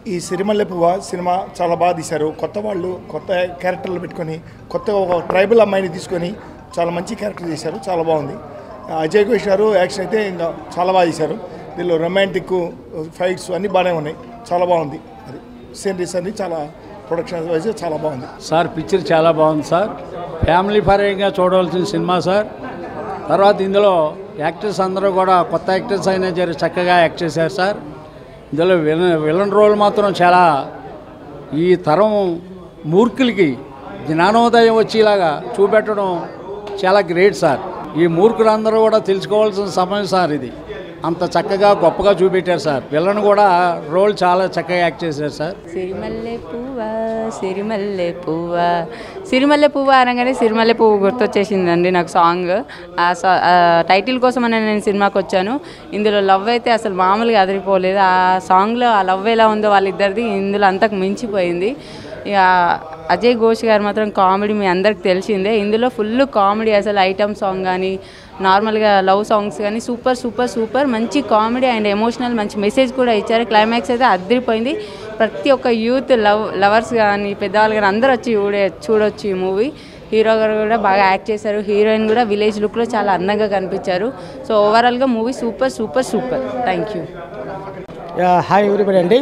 ఈ సిరిమల్లె పువ్వ సినిమా చాలా బాగా తీశారు. కొత్త వాళ్ళు కొత్త క్యారెక్టర్లు పెట్టుకొని కొత్తగా ఒక ట్రైబల్ అమ్మాయిని తీసుకొని చాలా మంచి క్యారెక్టర్ చేశారు. చాలా బాగుంది. అజయ్ ఘోష్ గారు యాక్షన్ అయితే ఇంకా చాలా బాగా చేశారు. దీనిలో రొమాంటిక్ ఫైట్స్ అన్నీ బాగానే ఉన్నాయి. చాలా బాగుంది. అది సీనరీస్ అన్నీ చాలా ప్రొడక్షన్ వైజ్ చాలా బాగుంది సార్. పిక్చర్ చాలా బాగుంది సార్. ఫ్యామిలీ పరంగా చూడవలసిన సినిమా సార్. తర్వాత ఇందులో యాక్టర్స్ అందరూ కూడా కొత్త యాక్టర్స్ అయినా చక్కగా యాక్ట్ చేశారు సార్. ఇందులో విలన్ రోల్ మాత్రం చాలా ఈ తరం మూర్ఖులకి జ్ఞానోదయం వచ్చేలాగా చూపెట్టడం చాలా గ్రేట్ సార్. ఈ మూర్ఖులందరూ కూడా తెలుసుకోవాల్సిన సమయం సార్ ఇది. అంత చక్కగా గొప్పగా చూపెట్టారు సార్. విలన్ కూడా రోల్ చాలా చక్కగా యాక్ట్ చేశారు సార్. సిరిమల్లె పువ్వా సిరిమల్లె పువ్వా సిరిమల్లె పువ్వా అనగానే సిరిమల్లె పువ్వు గుర్తొచ్చేసిందండి నాకు సాంగ్. ఆ టైటిల్ కోసం నేను సినిమాకి వచ్చాను. ఇందులో లవ్ అయితే అసలు మామూలుగా అదిరిపోలేదు. ఆ సాంగ్లో ఆ లవ్ ఎలా ఉందో వాళ్ళిద్దరిది ఇందులో అంతకు మించిపోయింది. ఇక అజయ్ ఘోష్ గారు మాత్రం కామెడీ మీ అందరికి తెలిసిందే. ఇందులో ఫుల్ కామెడీ, అసలు ఐటమ్ సాంగ్ కానీ నార్మల్గా లవ్ సాంగ్స్ కానీ సూపర్ సూపర్ సూపర్ మంచి కామెడీ అండ్ ఎమోషనల్ మంచి మెసేజ్ కూడా ఇచ్చారు. క్లైమాక్స్ అయితే అదిరిపోయింది. ప్రతి ఒక్క యూత్ లవర్స్ కానీ పెద్దవాళ్ళు కానీ అందరూ వచ్చి చూడొచ్చు ఈ మూవీ. హీరో గారు కూడా బాగా యాక్ట్ చేశారు. హీరోయిన్ కూడా విలేజ్ లుక్లో చాలా అందంగా కనిపించారు. సో ఓవరాల్గా movie super super super. Thank you. Hi everybody అండి.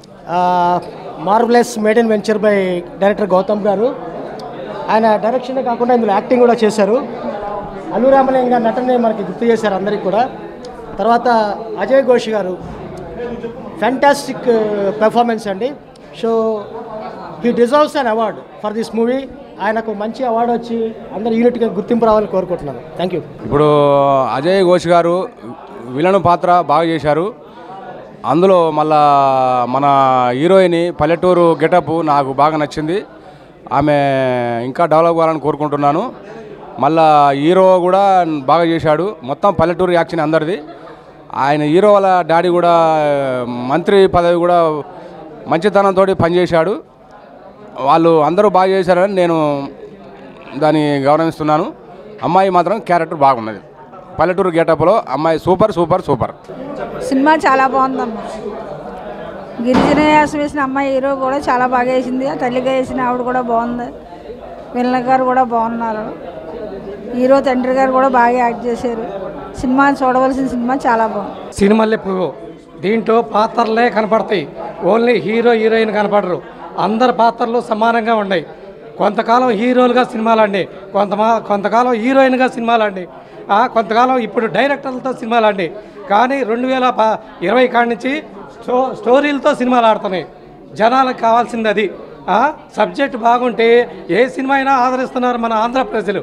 Marvellous made in venture by director Gautam గారు. ఆయన డైరెక్షనే కాకుండా ఇందులో యాక్టింగ్ కూడా చేశారు. అల్లు రామలింగ గారి నటనే మనకి గుర్తు చేశారు అందరికీ కూడా. తర్వాత అజయ్ ఘోష్ గారు ఫ్యాంటాస్టిక్ పెర్ఫార్మెన్స్ అండి. So he deserves an award for this movie. ఆయనకు మంచి అవార్డు వచ్చి అందరు యూనిట్గా గుర్తింపు రావాలని కోరుకుంటున్నాను. Thank you. ఇప్పుడు అజయ్ ఘోష్ గారు విలన్ పాత్ర బాగా చేశారు. అందులో మళ్ళా మన హీరోయిన్ పల్లెటూరు గెటప్ నాకు బాగా నచ్చింది. ఆమె ఇంకా డెవలప్ కావాలని కోరుకుంటున్నాను. మళ్ళా హీరో కూడా బాగా చేశాడు. మొత్తం పల్లెటూరు యాక్షన్ అందరిది. ఆయన హీరో వాళ్ళ డాడీ కూడా మంత్రి పదవి కూడా మంచితనంతో పనిచేశాడు. వాళ్ళు అందరూ బాగా చేశారని నేను దాన్ని గౌరవిస్తున్నాను. అమ్మాయి మాత్రం క్యారెక్టర్ బాగున్నది. పల్లెటూరు గెటప్లో అమ్మాయి సూపర్ సూపర్ సూపర్. సినిమా చాలా బాగుందమ్మా. గిరిజన వేషం వేసిన అమ్మాయి హీరో కూడా చాలా బాగా వేసింది. తల్లిగా వేసిన ఆవిడ కూడా బాగుంది. విలన్ గారు కూడా బాగున్నారు. హీరో తండ్రి గారు కూడా బాగా యాక్ట్ చేశారు. సినిమా చూడవలసిన సినిమా చాలా బాగుంది. సిరిమల్లె పువ్వు దీంట్లో పాత్రలే కనపడతాయి. ఓన్లీ హీరో హీరోయిన్ కనపడరు. అందరి పాత్రలు సమానంగా ఉన్నాయి. కొంతకాలం హీరోలుగా సినిమాలండి, కొంతకాలం హీరోయిన్గా సినిమాలండి, కొంతకాలం ఇప్పుడు డైరెక్టర్లతో సినిమాలండి. కానీ 2020 కాడి నుంచి స్టోరీలతో సినిమాలు ఆడుతున్నాయి. జనాలకు కావాల్సింది అది. సబ్జెక్ట్ బాగుంటే ఏ సినిమా అయినా ఆదరిస్తున్నారు మన ఆంధ్ర ప్రజలు.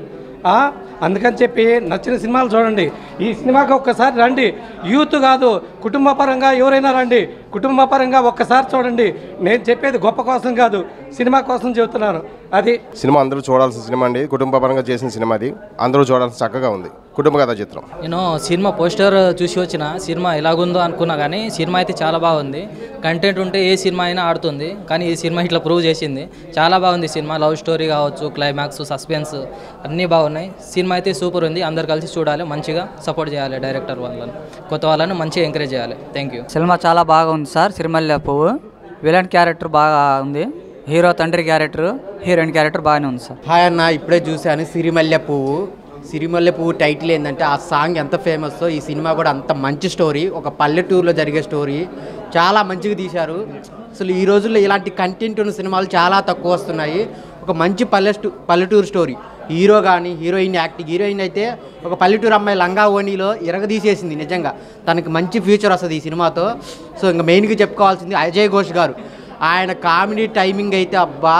అందుకని చెప్పి నచ్చిన సినిమాలు చూడండి. ఈ సినిమాకి ఒక్కసారి రండి. యూత్ కాదు, కుటుంబ పరంగా ఎవరైనా రండి. కుటుంబ పరంగా ఒక్కసారి చూడండి. నేను చెప్పేది గొప్ప కోసం కాదు, సినిమా కోసం చెబుతున్నాను. అది సినిమా అందరూ చూడాల్సిన సినిమా అండి. కుటుంబ పరంగా చేసిన సినిమా అది. అందరూ చూడాల్సిన చక్కగా ఉంది. కుటుంబ కథ చిత్రం. నేను సినిమా పోస్టర్ చూసి వచ్చిన సినిమా ఎలాగుందో అనుకున్నా, కానీ సినిమా అయితే చాలా బాగుంది. కంటెంట్ ఉంటే ఏ సినిమా అయినా ఆడుతుంది. కానీ ఈ సినిమా ఇట్లా ప్రూవ్ చేసింది. చాలా బాగుంది సినిమా. లవ్ స్టోరీ కావచ్చు, క్లైమాక్స్, సస్పెన్స్ అన్నీ బాగున్నాయి. సినిమా అయితే సూపర్ ఉంది. అందరు కలిసి చూడాలి, మంచిగా సపోర్ట్ చేయాలి. డైరెక్టర్ వాళ్ళని, కొత్త వాళ్ళని మంచిగా ఎంకరేజ్ చేయాలి. Thank you. సినిమా చాలా బాగా ఉంది సార్. సిరిమల్లె పువ్వు విలన్ క్యారెక్టర్ బాగా ఉంది. హీరో తండ్రి క్యారెక్టర్, హీరోయిన్ క్యారెక్టర్ బాగానే ఉంది సార్. హాయ్ అన్న, ఇప్పుడే చూశాను సిరిమల్లె పువ్వు. సిరిమల్లె పువ్వు టైటిల్ ఏంటంటే ఆ సాంగ్ ఎంత ఫేమస్తో ఈ సినిమా కూడా అంత మంచి స్టోరీ. ఒక పల్లెటూరులో జరిగే స్టోరీ చాలా మంచిగా తీశారు. అసలు ఈ రోజుల్లో ఇలాంటి కంటెంట్ ఉన్న సినిమాలు చాలా తక్కువ వస్తున్నాయి. ఒక మంచి పల్లెటూరు స్టోరీ. హీరో కానీ హీరోయిన్ యాక్టింగ్. హీరోయిన్ అయితే ఒక పల్లెటూరు అమ్మాయి లంగా ఓణిలో ఇరగదీసేసింది. నిజంగా తనకి మంచి ఫ్యూచర్ వస్తుంది ఈ సినిమాతో. సో ఇంకా మెయిన్గా చెప్పుకోవాల్సింది అజయ్ ఘోష్ గారు. ఆయన కామెడీ టైమింగ్ అయితే అబ్బా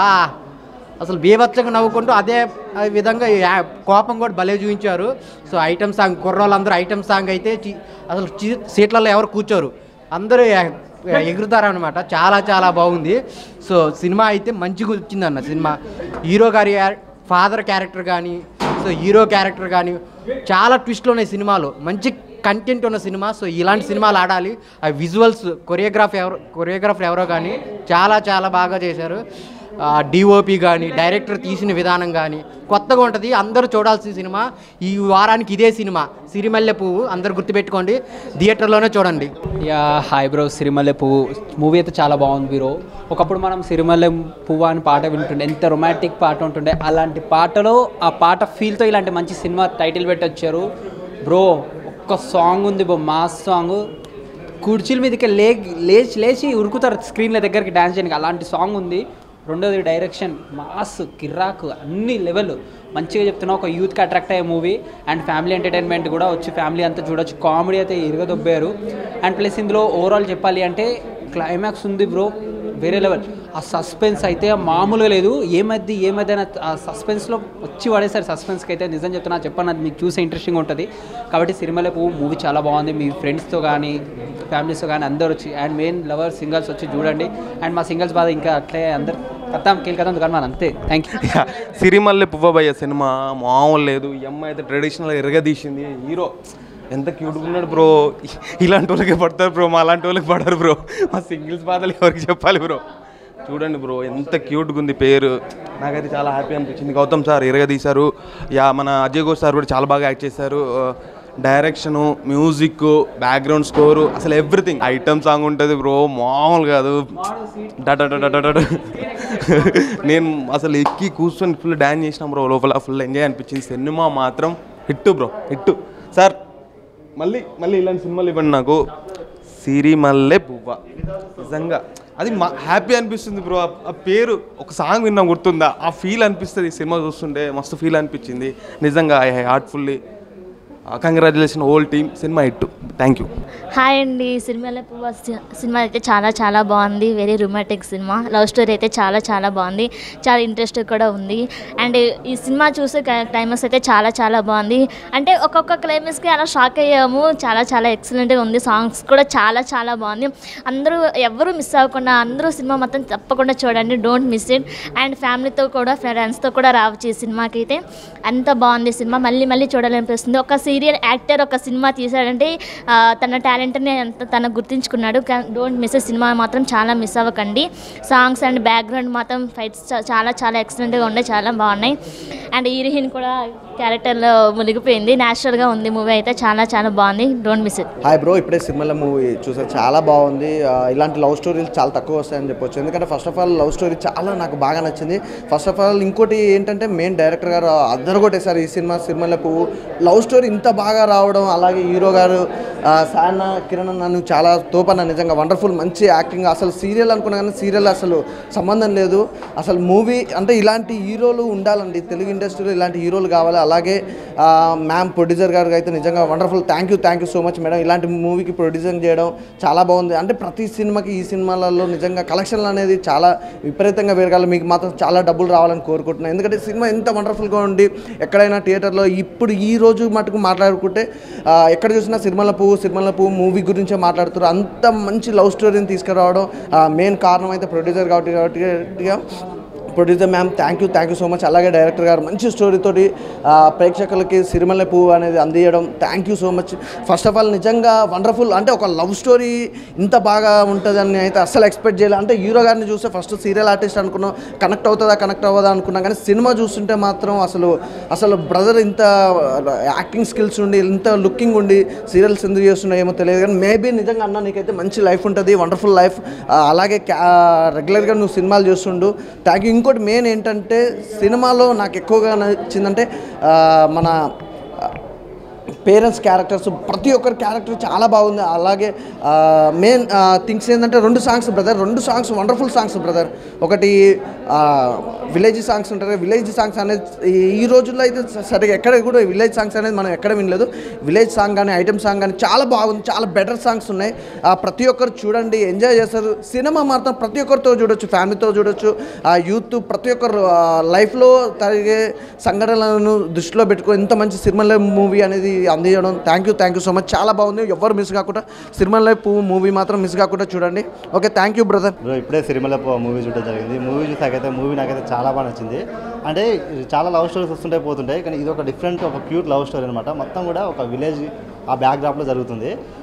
అసలు బీభత్సంగా నవ్వుకుంటూ అదే విధంగా కోపం కూడా భలే చూపించారు. సో ఐటమ్ సాంగ్, కుర్రోళ్ళందరూ ఐటమ్ సాంగ్ అయితే అసలు సీట్లలో ఎవరు కూర్చోరు, అందరూ ఎగురుతారనమాట. చాలా చాలా బాగుంది. సో సినిమా అయితే మంచిగా వచ్చిందన్న సినిమా. హీరో గారి ఫాదర్ క్యారెక్టర్ కానీ, సో హీరో క్యారెక్టర్ కానీ చాలా ట్విస్ట్లు ఉన్నాయి సినిమాలో. మంచి కంటెంట్ ఉన్న సినిమా. సో ఇలాంటి సినిమాలు ఆడాలి. ఆ విజువల్స్, కొరియోగ్రాఫర్ ఎవరో కానీ చాలా చాలా బాగా చేశారు. డిఓపి కానీ డైరెక్టర్ తీసిన విధానం కానీ కొత్తగా ఉంటుంది. అందరూ చూడాల్సిన సినిమా. ఈ వారానికి ఇదే సినిమా సిరిమల్లె పువ్వు. అందరు గుర్తుపెట్టుకోండి, థియేటర్లోనే చూడండి. హాయ్ బ్రో, సిరిమల్లె పువ్వు మూవీ అయితే చాలా బాగుంది బ్రో. ఒకప్పుడు మనం సిరిమల్లె పువ్వు అని పాట వింటుండే, ఎంత రొమాంటిక్ పాట ఉంటుండే. అలాంటి పాటలో ఆ పాట ఫీల్తో ఇలాంటి మంచి సినిమా టైటిల్ పెట్టొచ్చారు బ్రో. ఒక్క సాంగ్ ఉంది బ్రో, మాస్ సాంగ్. కుర్చీల మీదకి లేచి ఉరుకుతారు స్క్రీన్ల దగ్గరికి డ్యాన్స్ చేయడానికి, అలాంటి సాంగ్ ఉంది. రెండోది డైరెక్షన్ మాస్, కిర్రాకు, అన్ని లెవెల్ మంచిగా చెప్తున్నా. ఒక యూత్కి అట్రాక్ట్ అయ్యే మూవీ అండ్ ఫ్యామిలీ ఎంటర్టైన్మెంట్ కూడా వచ్చి ఫ్యామిలీ అంతా చూడొచ్చు. కామెడీ అయితే ఇరగదొబ్బారు. అండ్ ప్లస్ ఇందులో ఓవరాల్ చెప్పాలి అంటే క్లైమాక్స్ ఉంది బ్రో, వేరే లెవెల్. ఆ సస్పెన్స్ అయితే మామూలుగా లేదు. ఏమైతే ఆ సస్పెన్స్లో వచ్చి పడేసారు. సస్పెన్స్కి అయితే నిజం చెప్తున్నా, చెప్పాను, అది మీకు చూసే ఇంట్రెస్టింగ్ ఉంటుంది. కాబట్టి సిరిమల్లె పువ్వు మూవీ చాలా బాగుంది. మీ ఫ్రెండ్స్తో కానీ ఫ్యామిలీస్తో కానీ అందరూ వచ్చి, అండ్ మెయిన్ లవర్ సింగల్స్ వచ్చి చూడండి. అండ్ మా సింగల్స్ బాధ ఇంకా అట్లే అందరు కథం కానీ మన అంతే. Thank you. సిరిమల్లె పువ్వబయ్య సినిమా మామూలు లేదు. ఈ అమ్మాయి అయితే ట్రెడిషనల్ ఎరగదీసింది. హీరో ఎంత క్యూట్గా ఉన్నాడు బ్రో. ఇలాంటి వాళ్ళకి పడతారు బ్రో, మా అలాంటి వాళ్ళకి పడరు బ్రో. మా సింగిల్స్ బాధలు ఎవరికి చెప్పాలి బ్రో. చూడండి బ్రో, ఎంత క్యూట్గా ఉంది పేరు. నాకైతే చాలా హ్యాపీ అనిపించింది. గౌతమ్ సార్ ఎరగదీశారు. మన అజయ్ ఘోష్ సార్ కూడా చాలా బాగా యాక్ట్ చేశారు. డైరెక్షను, మ్యూజిక్, బ్యాక్గ్రౌండ్ స్కోరు, అసలు ఎవ్రీథింగ్. ఐటమ్ సాంగ్ ఉంటుంది బ్రో, మామూలు కాదు. నేను అసలు ఎక్కి కూర్చొని ఫుల్ డ్యాన్స్ చేసినా బ్రో. లోపల ఫుల్ ఎంజాయ్ అనిపించింది. సినిమా మాత్రం హిట్ బ్రో, హిట్. సార్ మళ్ళీ ఇలాంటి సినిమాలు ఇవ్వండి నాకు. సిరిమల్లె పువ్వ నిజంగా అది హ్యాపీ అనిపిస్తుంది బ్రో. ఆ పేరు ఒక సాంగ్ విన్నా గుర్తుందా, ఆ ఫీల్ అనిపిస్తుంది. సినిమా చూస్తుంటే మస్తు ఫీల్ అనిపించింది నిజంగా. I heartfully congratulation whole team. Cinema hit. Thank you. Hi అండి. సిరిమల్లె పువ్వు సినిమా అయితే చాలా బాగుంది. Very romantic cinema. Love story అయితే చాలా బాగుంది. చాలా ఇంట్రెస్ట్ కూడా ఉంది. అండ్ ఈ సినిమా చూసే క్లైమాక్స్ అయితే చాలా బాగుంది. అంటే ఒక్కొక్క క్లైమాక్స్కి అలా షాక్ అయ్యాము. చాలా ఎక్సలెంట్గా ఉంది. సాంగ్స్ కూడా చాలా బాగుంది. అందరూ ఎవరు మిస్ అవ్వకుండా అందరూ సినిమా మొత్తం తప్పకుండా చూడండి. Don't miss it. అండ్ ఫ్యామిలీతో కూడా ఫ్రెండ్స్తో కూడా రావచ్చు ఈ సినిమాకి. అయితే అంత బాగుంది సినిమా. మళ్ళీ చూడాలనిపిస్తుంది. ఒక సీరియల్ యాక్టర్ ఒక సినిమా తీశాడంటే తన టాలెంట్ని ఎంత తను గుర్తించుకున్నాడు. డోంట్ మిస్ సినిమా మాత్రం చాలా మిస్ అవ్వకండి. సాంగ్స్ అండ్ బ్యాక్గ్రౌండ్ మాత్రం ఫైట్స్ చాలా ఎక్సలెంట్గా ఉన్నాయి, చాలా బాగున్నాయి. అండ్ హీరోయిన్ కూడా క్యారెక్టర్లో మునిగిపోయింది. న్యాచురల్గా ఉంది మూవీ అయితే చాలా బాగుంది. Don't miss it. Hi bro, ఇప్పుడే సినిమాలో మూవీ చూసారు, చాలా బాగుంది. ఇలాంటి లవ్ స్టోరీలు చాలా తక్కువ వస్తాయని చెప్పొచ్చు. ఎందుకంటే first of all love story చాలా నాకు బాగా నచ్చింది. ఫస్ట్ ఆఫ్ ఆల్ ఇంకోటి ఏంటంటే మెయిన్ డైరెక్టర్ గారు అద్దరగొట్టేశారు ఈ సినిమా. సిరిమల్లె పువ్వు లవ్ స్టోరీ ఇంత బాగా రావడం, అలాగే హీరో గారు సాయన్న కిరణ్ నన్ను చాలా తోపన్న, నిజంగా వండర్ఫుల్, మంచి యాక్టింగ్. అసలు సీరియల్ అనుకున్నా కానీ సీరియల్ అసలు సంబంధం లేదు. అసలు మూవీ అంటే ఇలాంటి హీరోలు ఉండాలండి తెలుగు ఇండస్ట్రీలో, ఇలాంటి హీరోలు కావాలి. అలాగే మ్యామ్ ప్రొడ్యూసర్ గారికి అయితే నిజంగా wonderful. Thank you so much madam. ఇలాంటి మూవీకి ప్రొడ్యూసింగ్ చేయడం చాలా బాగుంది. అంటే ప్రతి సినిమాకి ఈ సినిమాలలో నిజంగా కలెక్షన్లు అనేది చాలా విపరీతంగా పెరగాలి. మీకు మాత్రం చాలా డబ్బులు రావాలని కోరుకుంటున్నాను. ఎందుకంటే సినిమా ఎంత వండర్ఫుల్గా ఉండి ఎక్కడైనా థియేటర్లో ఇప్పుడు ఈ రోజు మటుకు మాట్లాడుకుంటే ఎక్కడ చూసినా సిరిమల్లె పువ్వు మూవీ గురించే మాట్లాడుతారు. అంత మంచి లవ్ స్టోరీని తీసుకురావడం మెయిన్ కారణం అయితే ప్రొడ్యూసర్ కాబట్టి producer ma'am thank you so much. అలాగే డైరెక్టర్ గారు మంచి స్టోరీతోటి ప్రేక్షకులకి సిరిమల్లె పువ్వు అనేది అందించడం thank you so much. First of all నిజంగా వండర్ఫుల్. అంటే ఒక లవ్ స్టోరీ ఇంత బాగా ఉంటుందని అయితే అస్సలు ఎక్స్పెక్ట్ చేయాలి. అంటే హీరో గారిని చూస్తే ఫస్ట్ సీరియల్ ఆర్టిస్ట్ అనుకున్నాం, కనెక్ట్ అవ్వదా అనుకున్నాం. కానీ సినిమా చూస్తుంటే మాత్రం అసలు బ్రదర్ ఇంత యాక్టింగ్ స్కిల్స్ ఉండి, ఇంత లుకింగ్ ఉండి సీరియల్స్ ఎందుకు చేస్తున్నా ఏమో తెలియదు. కానీ మేబీ నిజంగా అన్న నీకైతే మంచి లైఫ్ ఉంటుంది, వండర్ఫుల్ లైఫ్. అలాగే రెగ్యులర్గా నువ్వు సినిమాలు చేస్తుండు. Thank you. ఇంకోటి మెయిన్ ఏంటంటే సినిమాలో నాకు ఎక్కువగా నచ్చిందంటే మన పేరెంట్స్ క్యారెక్టర్స్, ప్రతి ఒక్కరి క్యారెక్టర్ చాలా బాగుంది. అలాగే మెయిన్ థింగ్స్ ఏంటంటే రెండు సాంగ్స్ వండర్ఫుల్ సాంగ్స్ బ్రదర్. ఒకటి విలేజ్ సాంగ్స్ ఉంటారు. విలేజ్ సాంగ్స్ అనేది ఈ రోజుల్లో అయితే సరిగా ఎక్కడ కూడా విలేజ్ సాంగ్స్ అనేది మనం ఎక్కడ వినలేదు. విలేజ్ సాంగ్ కానీ ఐటమ్ సాంగ్ కానీ చాలా బాగుంది. చాలా బెటర్ సాంగ్స్ ఉన్నాయి. ప్రతి ఒక్కరు చూడండి, ఎంజాయ్ చేస్తారు. సినిమా మాత్రం ప్రతి ఒక్కరితో చూడొచ్చు, ఫ్యామిలీతో చూడొచ్చు. యూత్ ప్రతి ఒక్కరు లైఫ్లో జరిగే సంఘటనలను దృష్టిలో పెట్టుకో ఇంత మంచి సిరిమల్లె మూవీ అనేది అందించడం థ్యాంక్ యూ సో మచ్. చాలా బాగుంది. ఎవరు మిస్ కాకుండా సిరిమల్లె పువ్వు మూవీ మాత్రం మిస్ కాకుండా చూడండి. Okay, thank you brother. ఇప్పుడే సిరిమల్లె పువ్వు మూవీ చూడడం జరిగింది. మూవీ చూసాకైతే మూవీ నాకైతే చాలా బాగా నచ్చింది. అంటే చాలా లవ్ స్టోరీస్ వస్తుంటాయి పోతుంటాయి, కానీ ఇది ఒక డిఫరెంట్ ఒక క్యూట్ లవ్ స్టోరీ అనమాట. మొత్తం కూడా ఒక విలేజ్ ఆ బ్యాక్డ్రాప్లో జరుగుతుంది.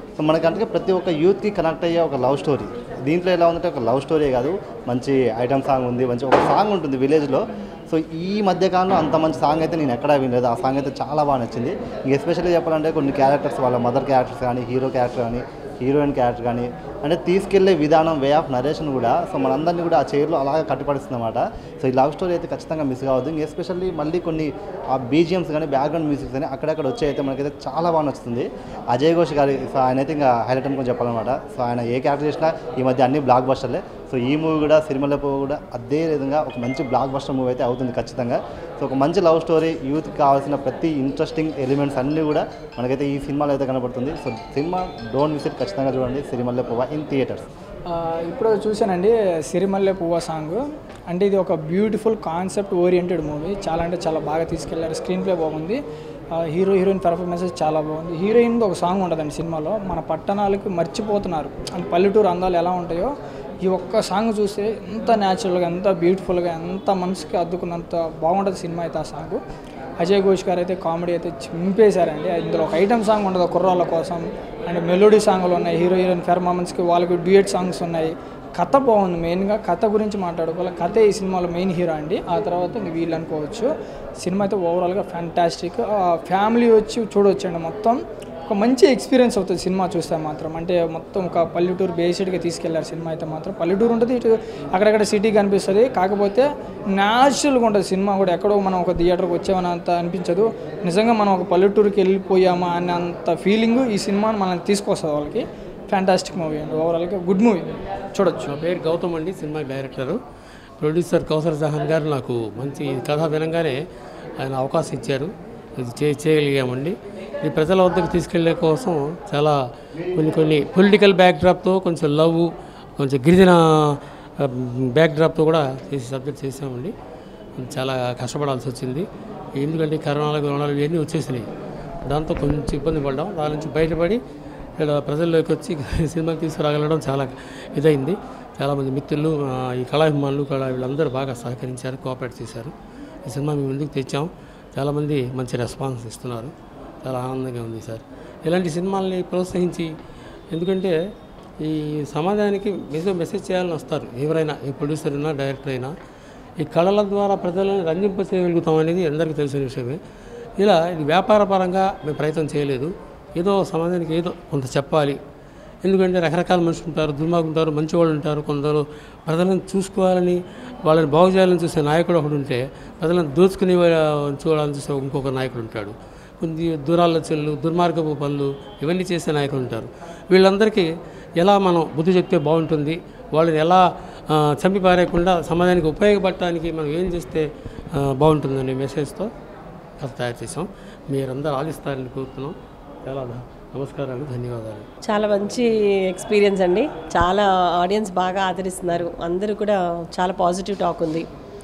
సో మనకంటే ప్రతి ఒక్క యూత్కి కనెక్ట్ అయ్యే ఒక లవ్ స్టోరీ. దీంట్లో ఎలా ఉందంటే ఒక లవ్ స్టోరీ కాదు, మంచి ఐటమ్ సాంగ్ ఉంది, మంచి ఒక సాంగ్ ఉంటుంది విలేజ్లో. సో ఈ మధ్యకాలంలో అంత మంచి సాంగ్ అయితే నేను ఎక్కడా వినలేదు. ఆ సాంగ్ అయితే చాలా బాగా నచ్చింది. ఎస్పెషల్లీ చెప్పాలంటే కొన్ని క్యారెక్టర్స్, వాళ్ళ మదర్ క్యారెక్టర్స్ కానీ, హీరో క్యారెక్టర్ కానీ, హీరోయిన్ క్యారెక్టర్ కానీ, అంటే తీసుకెళ్లే విధానం, వే ఆఫ్ నరేషన్ కూడా సో మనందరినీ కూడా ఆ చైర్లో అలాగే కట్టిపడుతుంది అన్నమాట. సో ఈ లవ్ స్టోరీ అయితే ఖచ్చితంగా మిస్ కావద్దు. ఎస్పెషల్లీ మళ్ళీ కొన్ని ఆ బీజిఎమ్స్ కానీ, బ్యాక్గ్రౌండ్ మ్యూజిక్స్ కానీ అక్కడక్కడ వచ్చే అయితే మనకైతే చాలా బాగా నచ్చుతుంది. అజయ్ ఘోష్ గారి సో ఆయన అయితే ఇంకా హైలైట్ అనుకుని చెప్పాలన్నమాట. సో ఆయన ఏ క్యారెక్టర్ చేసినా ఈ మధ్య అన్ని బ్లాక్ బస్టర్లే. సో ఈ మూవీ కూడా సిరిమల్లె పువ్వు కూడా అదే విధంగా ఒక మంచి బ్లాక్ బస్టర్ మూవీ అయితే అవుతుంది ఖచ్చితంగా. సో ఒక మంచి లవ్ స్టోరీ, యూత్కి కావాల్సిన ప్రతి ఇంట్రెస్టింగ్ ఎలిమెంట్స్ అన్నీ కూడా మనకైతే ఈ సినిమాలో అయితే కనబడుతుంది. So cinema don't miss it, ఖచ్చితంగా చూడండి సిరిమల్లె పువ్వు ఇన్ థియేటర్స్. ఇప్పుడు చూశానండి సిరిమల్లె పువ్వు సాంగ్. అంటే ఇది ఒక బ్యూటిఫుల్ కాన్సెప్ట్ ఓరియంటెడ్ మూవీ. చాలా అంటే చాలా బాగా తీసుకెళ్లారు. స్క్రీన్ ప్లే బాగుంది, హీరో హీరోయిన్ పెర్ఫార్మెన్సెస్ చాలా బాగుంది. హీరోయిన్ ఒక సాంగ్ ఉంటుందండి సినిమాలో, మన పట్టణాలకు మర్చిపోతున్నారు అంటే పల్లెటూరు అందాలు ఎలా ఉంటాయో ఈ ఒక్క సాంగ్ చూస్తే ఎంత న్యాచురల్గా, ఎంత బ్యూటిఫుల్గా, ఎంత మనసుకి అద్దుకున్నంత బాగుంటుంది సినిమా అయితే ఆ సాంగ్. అజయ్ ఘోష్ గారు అయితే కామెడీ అయితే చింపేశారండి. ఇందులో ఒక ఐటమ్ సాంగ్ ఉండదు కుర్రాళ్ళ కోసం, అండ్ మెలోడీ సాంగ్లు ఉన్నాయి, హీరో హీరోయిన్ పెర్ఫార్మెన్స్కి వాళ్ళకి డ్యూయట్ సాంగ్స్ ఉన్నాయి. కథ బాగుంది. మెయిన్గా కథ గురించి మాట్లాడుకోవాలి. కథే ఈ సినిమాలో మెయిన్ హీరో అండి. ఆ తర్వాత ఇంక వీళ్ళు అనుకోవచ్చు. సినిమా అయితే ఓవరాల్గా ఫ్యాంటాస్టిక్. ఫ్యామిలీ వచ్చి చూడవచ్చండి. మొత్తం ఒక మంచి ఎక్స్పీరియన్స్ అవుతుంది సినిమా చూస్తే మాత్రం. అంటే మొత్తం ఒక పల్లెటూరు బేస్డ్గా తీసుకెళ్లారు సినిమా అయితే మాత్రం. పల్లెటూరు ఉంటుంది, ఇటు అక్కడక్కడ సిటీ కనిపిస్తుంది, కాకపోతే న్యాచురల్గా ఉంటుంది సినిమా కూడా. ఎక్కడో మనం ఒక థియేటర్కి వచ్చామని అంత అనిపించదు. నిజంగా మనం ఒక పల్లెటూరుకి వెళ్ళిపోయామా అనే అంత ఫీలింగ్ ఈ సినిమాని మనల్ని తీసుకొస్తుంది వాళ్ళకి. ఫ్యాంటాస్టిక్ మూవీ అండి, ఓవరాల్గా గుడ్ మూవీ, చూడొచ్చు. నా పేరు గౌతమ్ అండి, cinema director. Producer Kausar Jahan గారు నాకు మంచి కథ వినంగానే ఆయన అవకాశం ఇచ్చారు. ఇది చేయగలిగామండి. ఇది ప్రజల వద్దకు తీసుకెళ్లే కోసం చాలా కొన్ని పొలిటికల్ బ్యాక్డ్రాప్తో, కొంచెం లవ్, కొంచెం గిరిజన బ్యాక్డ్రాప్తో కూడా సబ్జెక్ట్ చేసామండి. చాలా కష్టపడాల్సి వచ్చింది. ఎందుకంటే కరోనాలు ఇవన్నీ వచ్చేసినాయి. దాంతో కొంచెం ఇబ్బంది పడ్డాం. దాని నుంచి బయటపడి ఇక్కడ ప్రజల్లోకి వచ్చి సినిమాకి తీసుకురాగలడం చాలా ఇదైంది. చాలామంది మిత్రులు, ఈ కళాభిమానులు వీళ్ళందరూ బాగా సహకరించారు, కోఆపరేట్ చేశారు. ఈ సినిమా మేము ముందుకు తెచ్చాం. చాలామంది మంచి రెస్పాన్స్ ఇస్తున్నారు. చాలా ఆనందంగా ఉంది సార్. ఇలాంటి సినిమాల్ని ప్రోత్సహించి, ఎందుకంటే ఈ సమాజానికి మెసేజ్ చేయాలని వస్తారు ఎవరైనా, ఏ ప్రొడ్యూసర్ అయినా డైరెక్టర్ అయినా. ఈ కళల ద్వారా ప్రజలను రంజింపచేయగలుగుతాం అనేది అందరికీ తెలిసిన విషయమే. ఇది వ్యాపారపరంగా మేము ప్రయత్నం చేయలేదు. ఏదో సమాజానికి ఏదో కొంత చెప్పాలి. ఎందుకంటే రకరకాల మనుషులు ఉంటారు, దుర్మార్గులు ఉంటారు, మంచి వాళ్ళు ఉంటారు. కొందరు ప్రజలను చూసుకోవాలని, వాళ్ళని బాగు చేయాలని చూసే నాయకుడు ఒకడు ఉంటే, ప్రజలను దోచుకుని చూడాలని చూసే ఇంకొక నాయకుడు ఉంటాడు. కొన్ని దూరాలోచనలు, దుర్మార్గపు పనులు ఇవన్నీ చేసే నాయకులు ఉంటారు. వీళ్ళందరికీ ఎలా మనం బుద్ధి చెప్తే బాగుంటుంది, వాళ్ళని ఎలా చంపి పారేయకుండా సమాజానికి ఉపయోగపడటానికి మనం ఏం చేస్తే బాగుంటుందనే మెసేజ్తో కథ తయారు చేసాం. మీరందరూ ఆలిస్తారని కోరుతున్నాం. చాలా నమస్కారాలు, ధన్యవాదాలు. చాలా మంచి ఎక్స్పీరియన్స్ అండి. చాలా ఆడియన్స్ బాగా ఆదరిస్తున్నారు. అందరూ కూడా చాలా పాజిటివ్ టాక్ ఉంది.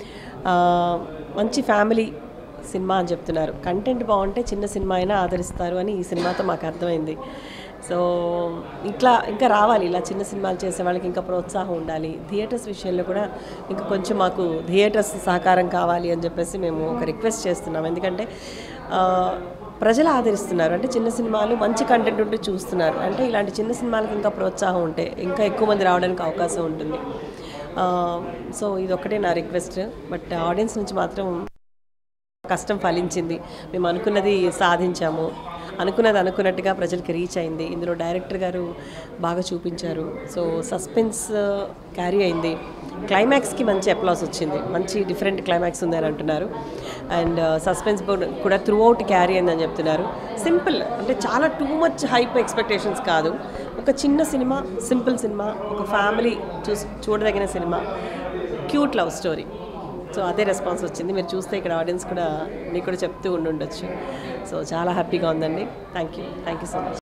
మంచి ఫ్యామిలీ సినిమా అని చెప్తున్నారు. కంటెంట్ బాగుంటే చిన్న సినిమా అయినా ఆదరిస్తారు అని ఈ సినిమాతో మాకు అర్థమైంది. సో ఇంకా రావాలి, ఇలా చిన్న సినిమాలు చేసే వాళ్ళకి ఇంకా ప్రోత్సాహం ఉండాలి. థియేటర్స్ విషయంలో కూడా ఇంకా కొంచెం మాకు థియేటర్స్ సహకారం కావాలి అని చెప్పేసి మేము ఒక రిక్వెస్ట్ చేస్తున్నాం. ఎందుకంటే ప్రజలు ఆదరిస్తున్నారు. అంటే చిన్న సినిమాలు మంచి కంటెంట్ ఉంటే చూస్తున్నారు. అంటే ఇలాంటి చిన్న సినిమాలకు ఇంకా ప్రోత్సాహం ఉంటే ఇంకా ఎక్కువ మంది రావడానికి అవకాశం ఉంటుంది. సో ఇది ఒకటే నా రిక్వెస్ట్. బట్ ఆడియన్స్ నుంచి మాత్రం కష్టం ఫలించింది. మేము అనుకున్నది సాధించాము. అనుకున్నట్టుగా ప్రజలకి రీచ్ అయింది. ఇందులో డైరెక్టర్ గారు బాగా చూపించారు. సో సస్పెన్స్ క్యారీ అయింది. క్లైమాక్స్కి మంచి అప్లాస్ వచ్చింది. మంచి డిఫరెంట్ క్లైమాక్స్ ఉందని అంటున్నారు. అండ్ సస్పెన్స్ కూడా త్రూ అవుట్ క్యారీ అయిందని చెప్తున్నారు. సింపుల్, అంటే చాలా టూ మచ్ హైప్ ఎక్స్పెక్టేషన్స్ కాదు. ఒక చిన్న సినిమా, సింపుల్ సినిమా, ఒక ఫ్యామిలీ చూడదగిన cinema, cute love story. So అదే రెస్పాన్స్ వచ్చింది. మీరు చూస్తే ఇక్కడ ఆడియన్స్ కూడా మీకు కూడా చెప్తూ ఉండొచ్చు. సో చాలా హ్యాపీగా ఉందండి. Thank you so much.